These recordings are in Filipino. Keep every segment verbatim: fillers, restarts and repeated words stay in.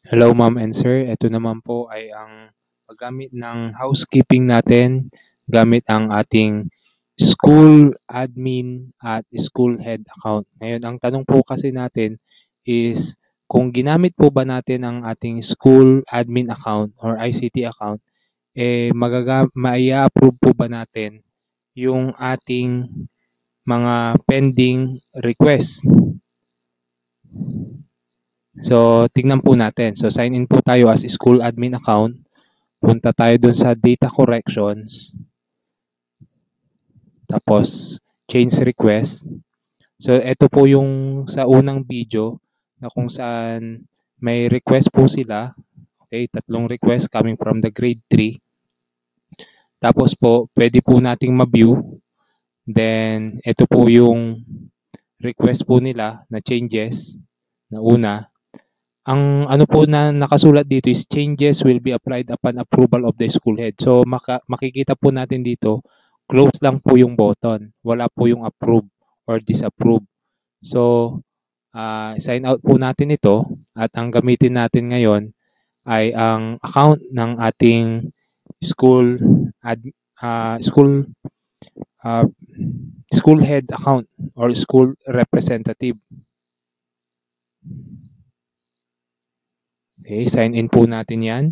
Hello ma'am and sir, ito naman po ay ang paggamit ng housekeeping natin gamit ang ating school admin at school head account. Ngayon, ang tanong po kasi natin is kung ginamit po ba natin ang ating school admin account or I C T account, eh magaga mai-approve po ba natin yung ating mga pending request? So, tignan po natin. So, sign in po tayo as school admin account. Punta tayo dun sa data corrections. Tapos, change request. So, ito po yung sa unang video na kung saan may request po sila. Okay, tatlong request coming from the grade three. Tapos po, pwede po nating ma-view. Then, ito po yung request po nila na changes na una. Ang ano po na nakasulat dito is changes will be applied upon approval of the school head. So maka, makikita po natin dito, close lang po yung button. Wala po yung approve or disapprove. So uh, sign out po natin ito at ang gamitin natin ngayon ay ang account ng ating school ad, uh, school uh, school head account or school representative. Okay, sign in po natin yan.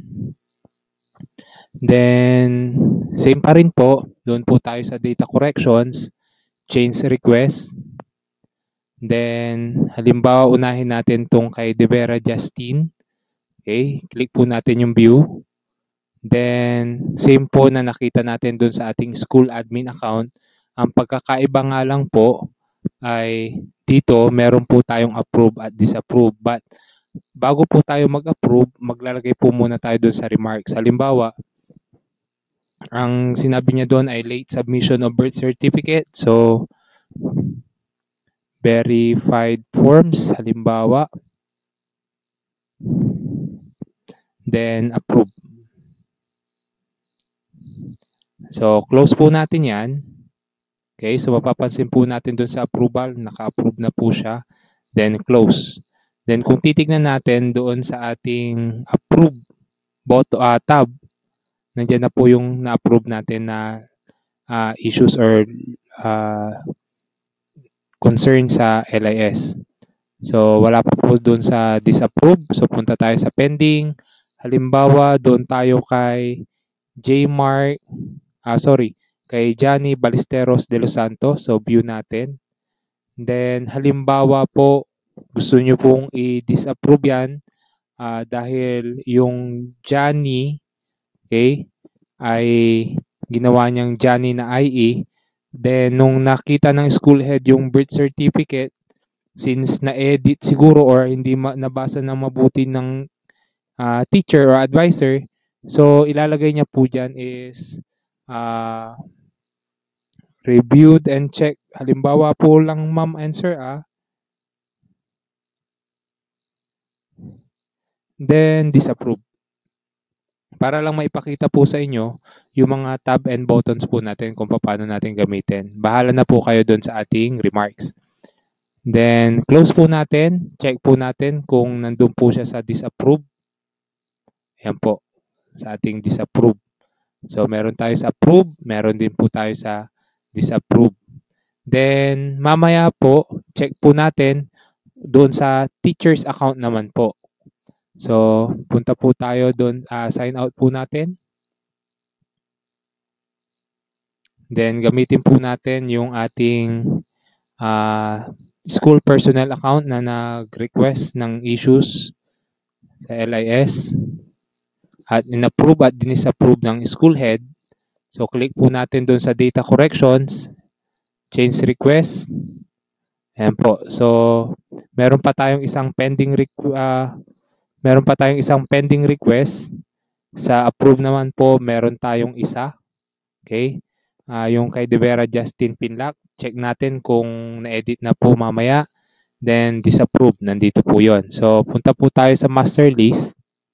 Then, same pa rin po. Doon po tayo sa data corrections, change request. Then, halimbawa, unahin natin tong kay Devera Justine. Okay, click po natin yung view. Then, same po na nakita natin doon sa ating school admin account. Ang pagkakaiba nga lang po ay dito, meron po tayong approve at disapprove. But, bago po tayo mag-approve, maglalagay po muna tayo doon sa remarks. Halimbawa, ang sinabi niya doon ay late submission of birth certificate. So, verified forms, halimbawa. Then, approve. So, close po natin yan. Okay, so mapapansin po natin doon sa approval, naka-approve na po siya. Then, close. Then, kung titignan natin doon sa ating approve bot, uh, tab, nandiyan na po yung na-approve natin na uh, issues or uh, concern sa L I S. So, wala pa po doon sa disapprove. So, punta tayo sa pending. Halimbawa, doon tayo kay J-Mark, ah, sorry, kay Johnny Ballesteros de los Santos. So, view natin. Then, halimbawa po, gusto nyo pong i-disapprove yan uh, dahil yung Johnny, okay, ay ginawa niyang Johnny na I E. Then, nung nakita ng school head yung birth certificate, since na-edit siguro or hindi ma- nabasa ng mabuti ng uh, teacher or advisor, so ilalagay niya po dyan is uh, reviewed and checked. Halimbawa po lang ma'am and sir ah, then disapprove. Para lang maipakita po sa inyo yung mga tab and buttons po natin kung paano natin gamitin. Bahala na po kayo doon sa ating remarks. Then, close po natin. Check po natin kung nandun po siya sa disapprove. Ayan po, sa ating disapprove. So, meron tayo sa approve, meron din po tayo sa disapprove. Then, mamaya po, check po natin doon sa teacher's account naman po. So, punta po tayo doon, uh, sign out po natin. Then, gamitin po natin yung ating uh, school personnel account na nag-request ng issues sa L I S at in-approve at dinisapprove ng school head. So, click po natin doon sa data corrections, change request. Ayan po. So, meron pa tayong isang pending requ- uh, meron pa tayong isang pending request. Sa approve naman po, meron tayong isa. Okay? Uh, yung kay Devera Justin Pinlac. Check natin kung na-edit na po mamaya. Then, disapprove. Nandito po yon. So, punta po tayo sa master list.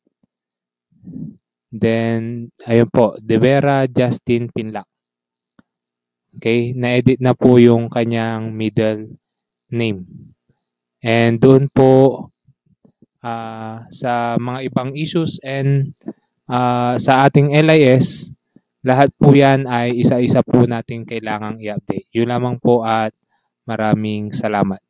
Then, ayun po, Devera Justin Pinlac. Okay? Na-edit na po yung kanyang middle name. And doon po, ah, sa mga ibang issues and ah, sa ating L I S, lahat po yan ay isa-isa po natin kailangang i-update. Yun lamang po at maraming salamat.